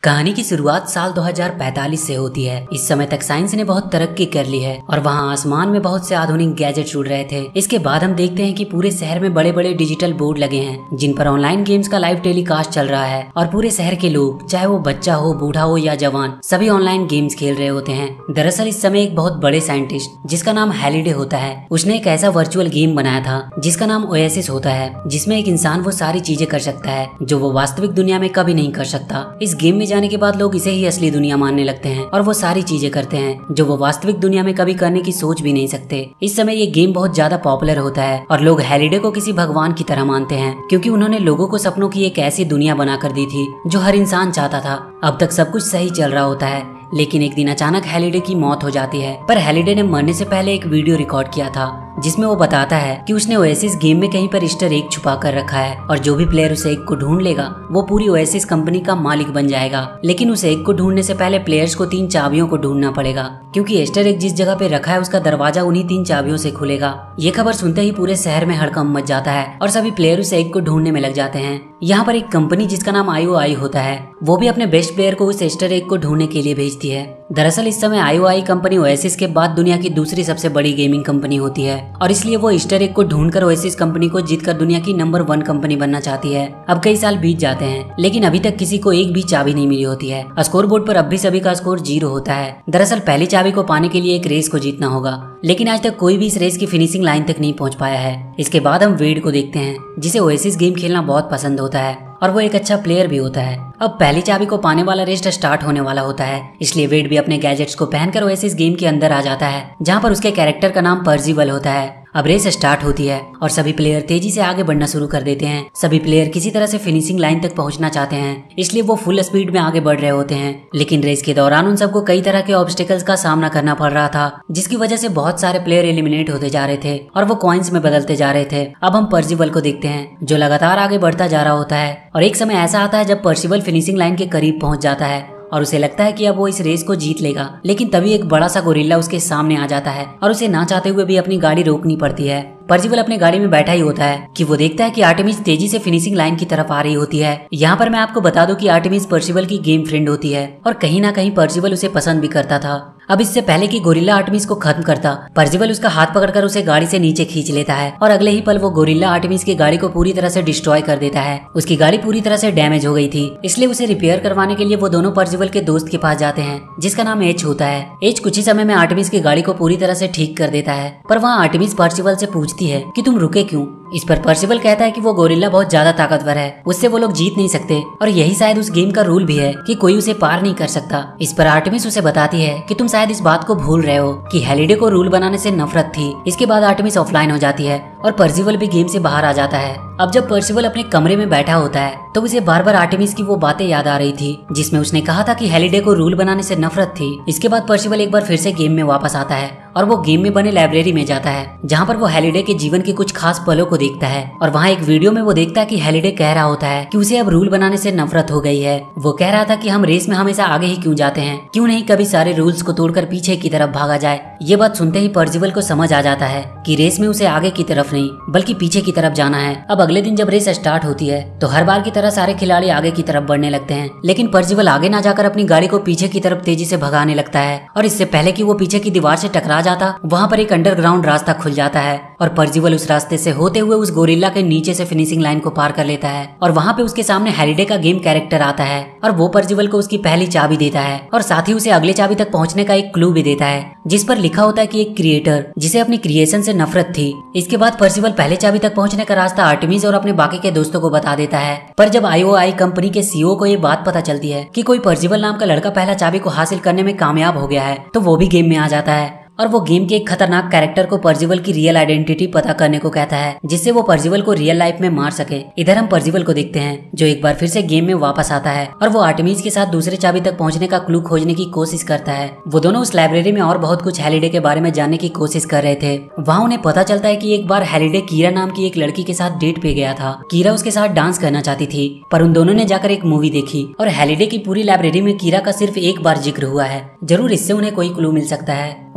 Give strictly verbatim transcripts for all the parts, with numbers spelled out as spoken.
कहानी की शुरुआत साल दो हज़ार पैंतालीस से होती है। इस समय तक साइंस ने बहुत तरक्की कर ली है और वहाँ आसमान में बहुत से आधुनिक गैजेट्स उड़ रहे थे। इसके बाद हम देखते हैं कि पूरे शहर में बड़े बड़े डिजिटल बोर्ड लगे हैं जिन पर ऑनलाइन गेम्स का लाइव टेलीकास्ट चल रहा है और पूरे शहर के लोग, चाहे वो बच्चा हो, बूढ़ा हो या जवान, सभी ऑनलाइन गेम्स खेल रहे होते हैं। दरअसल इस समय एक बहुत बड़े साइंटिस्ट जिसका नाम हैलिडे होता है, उसने एक ऐसा वर्चुअल गेम बनाया था जिसका नाम ओएसिस होता है, जिसमें एक इंसान वो सारी चीजें कर सकता है जो वो वास्तविक दुनिया में कभी नहीं कर सकता। इस गेम में जाने के बाद लोग इसे ही असली दुनिया मानने लगते हैं और वो सारी चीजें करते हैं जो वो वास्तविक दुनिया में कभी करने की सोच भी नहीं सकते। इस समय ये गेम बहुत ज्यादा पॉपुलर होता है और लोग हैलिडे को किसी भगवान की तरह मानते हैं, क्योंकि उन्होंने लोगों को सपनों की एक ऐसी दुनिया बना कर दी थी जो हर इंसान चाहता था। अब तक सब कुछ सही चल रहा होता है, लेकिन एक दिन अचानक हैलिडे की मौत हो जाती है। पर हैलिडे ने मरने से पहले एक वीडियो रिकॉर्ड किया था जिसमें वो बताता है कि उसने ओएसिस गेम में कहीं पर ईस्टर एग छुपा कर रखा है और जो भी प्लेयर उस एग को ढूंढ लेगा वो पूरी ओएसिस कंपनी का मालिक बन जाएगा। लेकिन उस एग को ढूंढने से पहले प्लेयर्स को तीन चाबियों को ढूंढना पड़ेगा, क्योंकि ईस्टर एग जिस जगह पे रखा है उसका दरवाजा उन्हीं तीन चाबियों से खुलेगा। ये खबर सुनते ही पूरे शहर में हड़कंप मच जाता है और सभी प्लेयर उस एग को ढूंढने में लग जाते हैं। यहाँ पर एक कंपनी जिसका नाम आई ओ आई होता है, वो भी अपने बेस्ट प्लेयर को उस ईस्टर एग को ढूंढने के लिए भेजती है। दरअसल इस समय आई ओ आई कंपनी ओएसिस के बाद दुनिया की दूसरी सबसे बड़ी गेमिंग कंपनी होती है और इसलिए वो ईस्टर एग को ढूंढकर ओएसिस कंपनी को जीतकर दुनिया की नंबर वन कंपनी बनना चाहती है। अब कई साल बीत जाते हैं लेकिन अभी तक किसी को एक भी चाबी नहीं मिली होती है। स्कोर बोर्ड पर अब भी सभी का स्कोर जीरो होता है। दरअसल पहली चाबी को पाने के लिए एक रेस को जीतना होगा, लेकिन आज तक कोई भी इस रेस की फिनिशिंग लाइन तक नहीं पहुंच पाया है। इसके बाद हम वेड को देखते हैं जिसे ओएसिस गेम खेलना बहुत पसंद होता है और वो एक अच्छा प्लेयर भी होता है। अब पहली चाबी को पाने वाला रेस स्टार्ट होने वाला होता है, इसलिए वेड भी अपने गैजेट्स को पहनकर ओएसिस गेम के अंदर आ जाता है जहाँ पर उसके कैरेक्टर का नाम पर्सिवल होता है। अब रेस स्टार्ट होती है और सभी प्लेयर तेजी से आगे बढ़ना शुरू कर देते हैं। सभी प्लेयर किसी तरह से फिनिशिंग लाइन तक पहुंचना चाहते हैं, इसलिए वो फुल स्पीड में आगे बढ़ रहे होते हैं। लेकिन रेस के दौरान उन सबको कई तरह के ऑब्स्टिकल्स का सामना करना पड़ रहा था, जिसकी वजह से बहुत सारे प्लेयर एलिमिनेट होते जा रहे थे और वो कॉइन्स में बदलते जा रहे थे। अब हम पर्सिवल को देखते हैं जो लगातार आगे बढ़ता जा रहा होता है और एक समय ऐसा आता है जब पर्सिवल फिनिशिंग लाइन के करीब पहुंच जाता है और उसे लगता है कि अब वो इस रेस को जीत लेगा। लेकिन तभी एक बड़ा सा गोरिल्ला उसके सामने आ जाता है और उसे ना चाहते हुए भी अपनी गाड़ी रोकनी पड़ती है। पर्सिवल अपने गाड़ी में बैठा ही होता है कि वो देखता है कि आर्टेमिस तेजी से फिनिशिंग लाइन की तरफ आ रही होती है। यहाँ पर मैं आपको बता दूं कि आर्टेमिस पर्सिवल की गेम फ्रेंड होती है और कहीं ना कहीं पर्सिवल उसे पसंद भी करता था। अब इससे पहले कि गोरिल्ला आर्टेमिस को खत्म करता, पर्सिवल उसका हाथ पकड़कर उसे गाड़ी से नीचे खींच लेता है और अगले ही पल वो गोरिल्ला आर्टेमिस की गाड़ी को पूरी तरह से डिस्ट्रॉय कर देता है। उसकी गाड़ी पूरी तरह से डैमेज हो गई थी, इसलिए उसे रिपेयर करवाने के लिए वो दोनों पर्सिवल के दोस्त के पास जाते हैं जिसका नाम एच होता है। एच कुछ ही समय में आर्टेमिस की गाड़ी को पूरी तरह से ठीक कर देता है, पर वहाँ आर्टेमिस पर्सिवल से पूछती है कि तुम रुके क्यों। इस पर पर्सिवल कहता है कि वो गोरिल्ला बहुत ज्यादा ताकतवर है, उससे वो लोग जीत नहीं सकते और यही शायद उस गेम का रूल भी है कि कोई उसे पार नहीं कर सकता। इस पर आर्टेमिस उसे बताती है कि तुम शायद इस बात को भूल रहे हो कि हैलिडे को रूल बनाने से नफरत थी। इसके बाद आर्टेमिस ऑफलाइन हो जाती है और पर्सिवल भी गेम से बाहर आ जाता है। अब जब पर्सिवल अपने कमरे में बैठा होता है तो उसे बार बार आर्टेमिस की वो बातें याद आ रही थी जिसमें उसने कहा था कि हैलिडे को रूल बनाने से नफरत थी। इसके बाद पर्सिवल एक बार फिर से गेम में वापस आता है और वो गेम में बने लाइब्रेरी में जाता है जहाँ पर वो हैलिडे के जीवन के कुछ खास पलों को देखता है और वहाँ एक वीडियो में वो देखता है कि हैलिडे कह रहा होता है कि उसे अब रूल बनाने से नफरत हो गई है। वो कह रहा था कि हम रेस में हमेशा आगे ही क्यों जाते हैं, क्यों नहीं कभी सारे रूल्स को तोड़कर पीछे की तरफ भागा जाए। ये बात सुनते ही पर्सिवल को समझ आ जाता है कि रेस में उसे आगे की तरफ नहीं बल्कि पीछे की तरफ जाना है। अब अगले दिन जब रेस स्टार्ट होती है तो हर बार की तरह सारे खिलाड़ी आगे की तरफ बढ़ने लगते हैं, लेकिन पर्सिवल आगे ना जाकर अपनी गाड़ी को पीछे की तरफ तेजी से भगाने लगता है और इससे पहले कि वो पीछे की दीवार से टकरा जाता, वहाँ पर एक अंडरग्राउंड रास्ता खुल जाता है और पर्सिवल उस रास्ते से होते हुए उस गोरिल्ला के नीचे से फिनिशिंग लाइन को पार कर लेता है और वहाँ पे उसके सामने हैलिडे का गेम कैरेक्टर आता है और वो पर्सिवल को उसकी पहली चाबी देता है और साथ ही उसे अगले चाबी तक पहुँचने का एक क्लू भी देता है जिस पर लिखा होता है कि एक क्रिएटर जिसे अपनी क्रिएशन से नफरत थी। इसके बाद पर्सिवल पहले चाबी तक पहुँचने का रास्ता आर्टेमिस और अपने बाकी के दोस्तों को बता देता है। पर जब आई ओ आई कंपनी के सी ई ओ को ये बात पता चलती है कि कोई पर्सिवल नाम का लड़का पहला चाबी को हासिल करने में कामयाब हो गया है तो वो भी गेम में आ जाता है और वो गेम के एक खतरनाक कैरेक्टर को पर्सिवल की रियल आइडेंटिटी पता करने को कहता है जिससे वो पर्सिवल को रियल लाइफ में मार सके। इधर हम पर्सिवल को देखते हैं जो एक बार फिर से गेम में वापस आता है और वो आर्टेमिस के साथ दूसरे चाबी तक पहुंचने का क्लू खोजने की कोशिश करता है। वो दोनों उस लाइब्रेरी में और बहुत कुछ हैलिडे के बारे में जानने की कोशिश कर रहे थे। वहाँ उन्हें पता चलता है कि एक बार हैलिडे कीरा नाम की एक लड़की के साथ डेट पे गया था। कीरा उसके साथ डांस करना चाहती थी, पर उन दोनों ने जाकर एक मूवी देखी और हैलिडे की पूरी लाइब्रेरी में कीरा का सिर्फ एक बार जिक्र हुआ है। जरूर इससे उन्हें कोई क्लू मिल सकता है।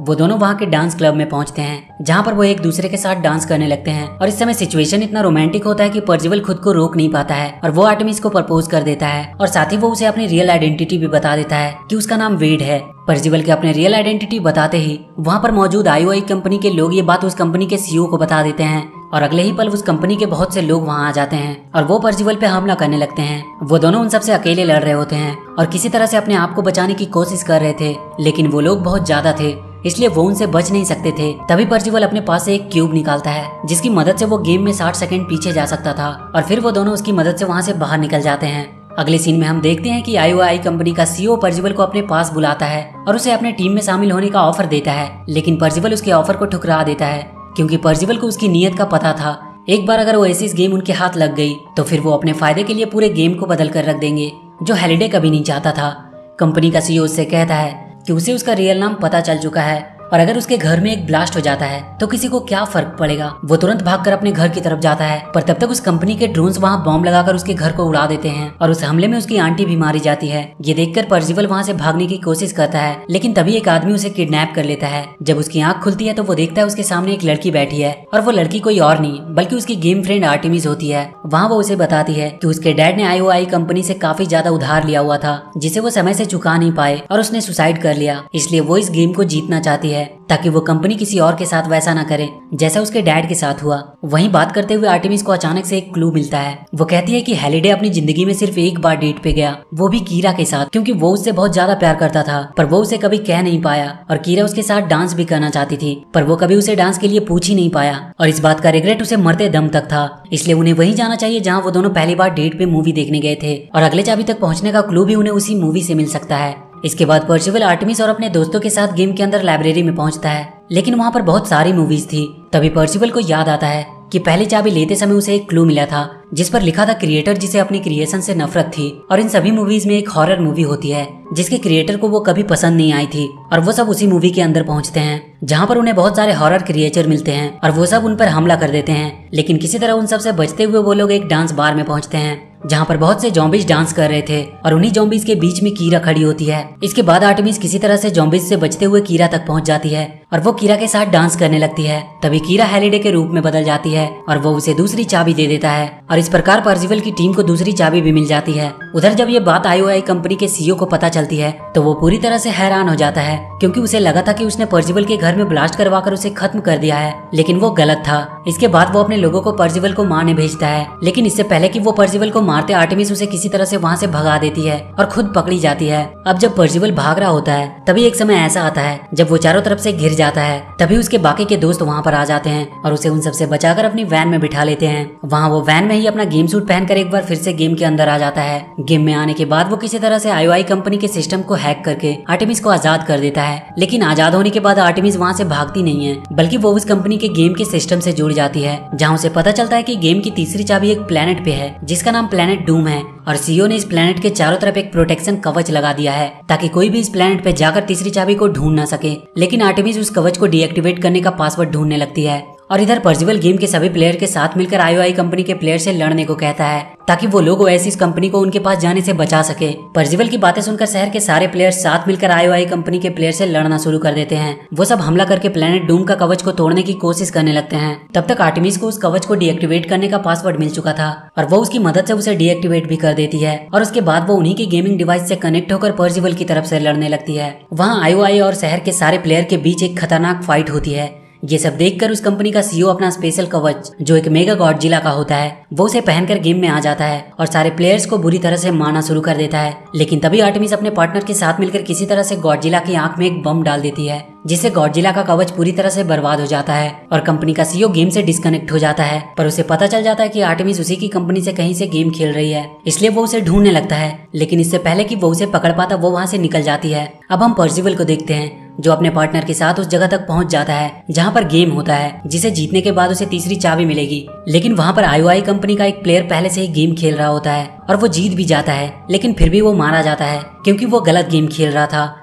वो दोनों वहाँ के डांस क्लब में पहुंचते हैं, जहाँ पर वो एक दूसरे के साथ डांस करने लगते हैं। और इस समय सिचुएशन इतना रोमांटिक होता है कि पर्जिवल खुद को रोक नहीं पाता है और वो आर्टेमिस को प्रपोज कर देता है और साथ ही वो उसे अपनी रियल आइडेंटिटी भी बता देता है कि उसका नाम वेड है। पर्जिवल के अपने रियल आइडेंटिटी बताते ही वहाँ पर मौजूद आईओआई कंपनी के लोग ये बात उस कंपनी के सीईओ को बता देते हैं और अगले ही पल उस कंपनी के बहुत से लोग वहाँ आ जाते हैं और वो पर्जिवल पे हमला करने लगते हैं। वो दोनों उन सबसे अकेले लड़ रहे होते हैं और किसी तरह से अपने आप को बचाने की कोशिश कर रहे थे, लेकिन वो लोग बहुत ज्यादा थे इसलिए वो उनसे बच नहीं सकते थे। तभी पर्जिवल अपने पास से एक क्यूब निकालता है जिसकी मदद से वो गेम में साठ सेकंड पीछे जा सकता था और फिर वो दोनों उसकी मदद से वहाँ से बाहर निकल जाते हैं। अगले सीन में हम देखते हैं कि आईओआई कंपनी का सीईओ पर्जिवल को अपने पास बुलाता है और उसे अपने टीम में शामिल होने का ऑफर देता है, लेकिन पर्जिवल उसके ऑफर को ठुकरा देता है क्योंकि पर्जिवल को उसकी नीयत का पता था। एक बार अगर ओएसिस गेम उनके हाथ लग गई तो फिर वो अपने फायदे के लिए पूरे गेम को बदल कर रख देंगे, जो हैलिडे कभी नहीं चाहता था। कंपनी का सीईओ उससे कहता है कि उसे उसका रियल नाम पता चल चुका है और अगर उसके घर में एक ब्लास्ट हो जाता है तो किसी को क्या फर्क पड़ेगा। वो तुरंत भागकर अपने घर की तरफ जाता है, पर तब तक उस कंपनी के ड्रोन्स वहाँ बॉम्ब लगाकर उसके घर को उड़ा देते हैं और उस हमले में उसकी आंटी भी मारी जाती है। ये देखकर पर्जिवल वहाँ से भागने की कोशिश करता है, लेकिन तभी एक आदमी उसे किडनैप कर लेता है। जब उसकी आंख खुलती है तो वो देखता है उसके सामने एक लड़की बैठी है और वो लड़की कोई और नहीं बल्कि उसकी गेम फ्रेंड आर्टेमिस होती है। वहाँ वो उसे बताती है कि उसके डैड ने आईओआई कंपनी से काफी ज्यादा उधार लिया हुआ था जिसे वो समय से चुका नहीं पाए और उसने सुसाइड कर लिया, इसलिए वो इस गेम को जीतना चाहती है ताकि वो कंपनी किसी और के साथ वैसा ना करे जैसा उसके डैड के साथ हुआ। वहीं बात करते हुए आर्टेमिस को अचानक से एक क्लू मिलता है। वो कहती है कि हैलिडे अपनी जिंदगी में सिर्फ एक बार डेट पे गया, वो भी कीरा के साथ, क्योंकि वो उससे बहुत ज्यादा प्यार करता था पर वो उसे कभी कह नहीं पाया और कीरा उसके साथ डांस भी करना चाहती थी पर वो कभी उसे डांस के लिए पूछ ही नहीं पाया और इस बात का रिग्रेट उसे मरते दम तक था। इसलिए उन्हें वही जाना चाहिए जहाँ वो दोनों पहली बार डेट पे मूवी देखने गए थे और अगले चाबी तक पहुँचने का क्लू भी उन्हें उसी मूवी से मिल सकता है। इसके बाद पर्जिवल आर्टेमिस और अपने दोस्तों के साथ गेम के अंदर लाइब्रेरी में पहुंचता है, लेकिन वहां पर बहुत सारी मूवीज थी। तभी पर्जिवल को याद आता है कि पहली चाबी लेते समय उसे एक क्लू मिला था जिस पर लिखा था क्रिएटर जिसे अपनी क्रिएशन से नफरत थी और इन सभी मूवीज में एक हॉरर मूवी होती है जिसके क्रिएटर को वो कभी पसंद नहीं आई थी और वो सब उसी मूवी के अंदर पहुंचते हैं जहां पर उन्हें बहुत सारे हॉरर क्रिएचर मिलते हैं और वो सब उन पर हमला कर देते हैं, लेकिन किसी तरह उन सब से बचते हुए वो लोग एक डांस बार में पहुंचते हैं जहाँ पर बहुत से जॉम्बिस डांस कर रहे थे और उन्हीं जॉम्बिस के बीच में कीरा खड़ी होती है। इसके बाद आर्टेमिस किसी तरह से जॉम्बिस से बचते हुए कीरा तक पहुंच जाती है और वो कीरा के साथ डांस करने लगती है। तभी कीरा हैलिडे के रूप में बदल जाती है और वो उसे दूसरी चाबी दे देता है और इस प्रकार पर्जिवल की टीम को दूसरी चाबी भी मिल जाती है। उधर जब ये बात आईओआई कंपनी के सीईओ को पता चलती है तो वो पूरी तरह से हैरान हो जाता है क्योंकि उसे लगा था कि उसने पर्जिवल के घर में ब्लास्ट करवाकर उसे खत्म कर दिया है, लेकिन वो गलत था। इसके बाद वो अपने लोगों को पर्जिवल को मारने भेजता है, लेकिन इससे पहले कि वो पर्जिवल को मारते आर्टेमिस उसे किसी तरह से वहाँ से भगा देती है और खुद पकड़ी जाती है। अब जब पर्जिवल भाग रहा होता है तभी एक समय ऐसा आता है जब वो चारों तरफ से घिर जाता है। तभी उसके बाकी के दोस्त वहाँ पर आ जाते हैं और उसे उन सबसे बचाकर अपनी वैन में बिठा लेते हैं। वहाँ वो वैन में ही अपना गेम सूट पहनकर एक बार फिर से गेम के अंदर आ जाता है। गेम में आने के बाद वो किसी तरह से आईओआई कंपनी के सिस्टम को हैक करके आर्टेमिस को आजाद कर देता है, लेकिन आजाद होने के बाद आर्टेमिस वहाँ से भागती नहीं है बल्कि वो उस कंपनी के गेम के सिस्टम से जुड़ जाती है, जहाँ उसे पता चलता है कि गेम की तीसरी चाबी एक प्लेनेट पे है जिसका नाम प्लेनेट डूम है और सीईओ ने इस प्लेनेट के चारों तरफ एक प्रोटेक्शन कवच लगा दिया है ताकि कोई भी इस प्लेनेट पे जाकर तीसरी चाबी को ढूंढ ना सके। लेकिन आर्टेमिस उस कवच को डीएक्टिवेट करने का पासवर्ड ढूंढने लगती है और इधर पर्जिवल गेम के सभी प्लेयर के साथ मिलकर आईओआई कंपनी के प्लेयर से लड़ने को कहता है ताकि वो लोग ओएसिस कंपनी को उनके पास जाने से बचा सके। पर्जिवल की बातें सुनकर शहर के सारे प्लेयर साथ मिलकर आईओआई कंपनी के प्लेयर से लड़ना शुरू कर देते हैं। वो सब हमला करके प्लेनेट डूम का कवच को तोड़ने की कोशिश करने लगते हैं। तब तक आर्टेमिस को उस कवच को डीएक्टिवेट करने का पासवर्ड मिल चुका था और वो उसकी मदद से उसे डीएक्टिवेट भी कर देती है और उसके बाद वो उन्हीं की गेमिंग डिवाइस से कनेक्ट होकर पर्जिवल की तरफ से लड़ने लगती है। वहाँ आईओआई और शहर के सारे प्लेयर के बीच एक खतरनाक फाइट होती है। ये सब देखकर उस कंपनी का सीईओ अपना स्पेशल कवच जो एक मेगा गॉडजिला का होता है वो उसे पहनकर गेम में आ जाता है और सारे प्लेयर्स को बुरी तरह से मारना शुरू कर देता है। लेकिन तभी आर्टेमिस अपने पार्टनर के साथ मिलकर किसी तरह से गॉडजिला की आंख में एक बम डाल देती है जिससे गॉडजिला का कवच पूरी तरह से बर्बाद हो जाता है और कंपनी का सीईओ गेम से डिस्कनेक्ट हो जाता है। पर उसे पता चल जाता है कि आर्टेमिस उसी की कंपनी से कहीं से गेम खेल रही है, इसलिए वो उसे ढूंढने लगता है, लेकिन इससे पहले कि वो उसे पकड़ पाता वो वहाँ से निकल जाती है। अब हम पर्जिवल को देखते हैं जो अपने पार्टनर के साथ उस जगह तक पहुंच जाता है जहां पर गेम होता है जिसे जीतने के बाद उसे तीसरी चाबी मिलेगी। लेकिन वहां पर आईओआई कंपनी का एक प्लेयर पहले से ही गेम खेल रहा होता है और वो जीत भी जाता है, लेकिन फिर भी वो मारा जाता है क्योंकि वो गलत गेम खेल रहा था।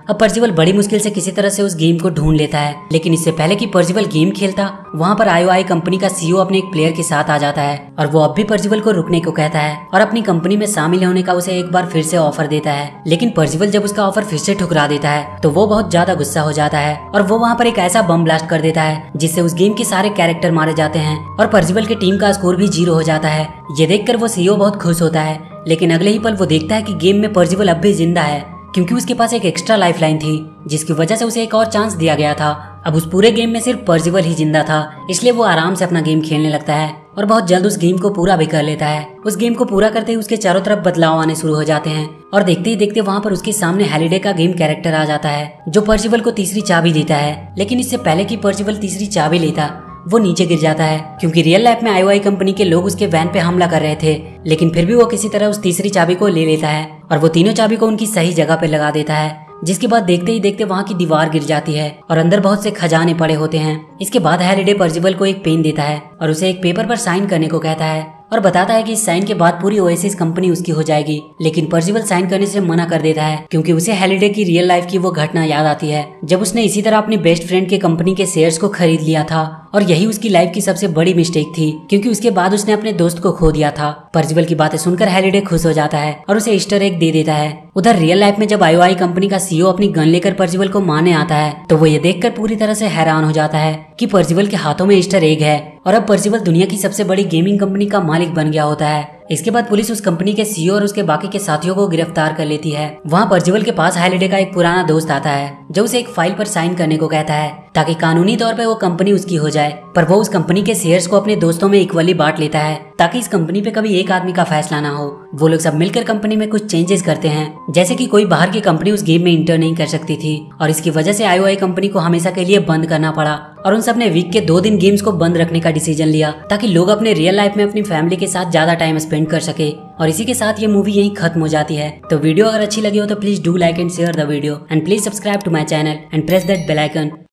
अब पर्सिवल बड़ी मुश्किल से किसी तरह से उस गेम को ढूंढ लेता है, लेकिन इससे पहले कि पर्सिवल गेम खेलता वहाँ पर आई ओ आई कंपनी का सी ई ओ अपने एक प्लेयर के साथ आ जाता है और वो अब भी पर्सिवल को रुकने को कहता है और अपनी कंपनी में शामिल होने का उसे एक बार फिर से ऑफर देता है। लेकिन पर्सिवल जब उसका ऑफर फिर से ठुकरा देता है तो वो बहुत ज्यादा गुस्सा हो जाता है और वो वहाँ पर एक ऐसा बम ब्लास्ट कर देता है जिससे उस गेम के सारे कैरेक्टर मारे जाते हैं और पर्सिवल की टीम का स्कोर भी जीरो हो जाता है। ये देखकर वो सी ई ओ बहुत खुश होता है, लेकिन अगले ही पल वो देखता है कि गेम में पर्सिवल अब भी जिंदा है, क्योंकि उसके पास एक एक्स्ट्रा लाइफ लाइन थी जिसकी वजह से उसे एक और चांस दिया गया था। अब उस पूरे गेम में सिर्फ पर्सिवल ही जिंदा था, इसलिए वो आराम से अपना गेम खेलने लगता है और बहुत जल्द उस गेम को पूरा भी कर लेता है। उस गेम को पूरा करते ही उसके चारों तरफ बदलाव आने शुरू हो जाते हैं और देखते ही देखते वहाँ पर उसके सामने हैलिडे का गेम कैरेक्टर आ जाता है जो पर्सिवल को तीसरी चाबी देता है। लेकिन इससे पहले कि पर्सिवल तीसरी चाबी लेता वो नीचे गिर जाता है, क्योंकि रियल लाइफ में आई ओ आई कंपनी के लोग उसके वैन पे हमला कर रहे थे। लेकिन फिर भी वो किसी तरह उस तीसरी चाबी को ले लेता है और वो तीनों चाबी को उनकी सही जगह पे लगा देता है, जिसके बाद देखते ही देखते वहाँ की दीवार गिर जाती है और अंदर बहुत से खजाने पड़े होते हैं। इसके बाद हैलिडे पर्सिवल को एक पेन देता है और उसे एक पेपर पर साइन करने को कहता है और बताता है कि इस साइन के बाद पूरी ओएसिस कंपनी उसकी हो जाएगी। लेकिन पर्सिवल साइन करने से मना कर देता है, क्योंकि उसे हैलिडे की रियल लाइफ की वो घटना याद आती है जब उसने इसी तरह अपने बेस्ट फ्रेंड के कंपनी के शेयर्स को खरीद लिया था और यही उसकी लाइफ की सबसे बड़ी मिस्टेक थी, क्योंकि उसके बाद उसने अपने दोस्त को खो दिया था। पर्सिवल की बातें सुनकर हैलिडे खुश हो जाता है और उसे ईस्टर एग दे देता है। उधर रियल लाइफ में जब आई ओ आई कंपनी का सी ई ओ अपनी गन लेकर पर्सिवल को मारने आता है तो वो ये देखकर पूरी तरह से हैरान हो जाता है कि पर्सिवल के हाथों में ईस्टर एग है और अब पर्सिवल दुनिया की सबसे बड़ी गेमिंग कंपनी का मालिक बन गया होता है। इसके बाद पुलिस उस कंपनी के सी ई ओ और उसके बाकी के साथियों को गिरफ्तार कर लेती है। वहाँ पर्सिवल के पास हैलिडे का एक पुराना दोस्त आता है जो उसे एक फाइल पर साइन करने को कहता है ताकि कानूनी तौर पे वो कंपनी उसकी हो जाए, पर वो उस कंपनी के शेयर्स को अपने दोस्तों में इक्वली बांट लेता है ताकि इस कंपनी पे कभी एक आदमी का फैसला ना हो। वो लोग सब मिलकर कंपनी में कुछ चेंजेस करते हैं, जैसे कि कोई बाहर की कंपनी उस गेम में इंटर नहीं कर सकती थी और इसकी वजह से आई ओ आई कंपनी को हमेशा के लिए बंद करना पड़ा और उन सब ने वीक के दो दिन गेम्स को बंद रखने का डिसीजन लिया ताकि लोग अपने रियल लाइफ में अपनी फैमिली के साथ ज्यादा टाइम स्पेंड कर सके। और इसी के साथ ये मूवी यहीं खत्म हो जाती है। तो वीडियो अगर अच्छी लगी हो तो please do like and share the video and please subscribe to my channel and press that bell icon.